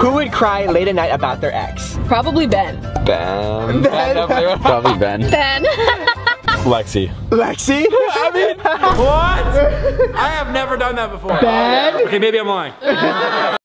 Who would cry late at night about their ex? Probably Ben. Ben. Probably Ben. Ben. Lexi. Lexi? I mean, what? I have never done that before. Ben? Okay, maybe I'm lying.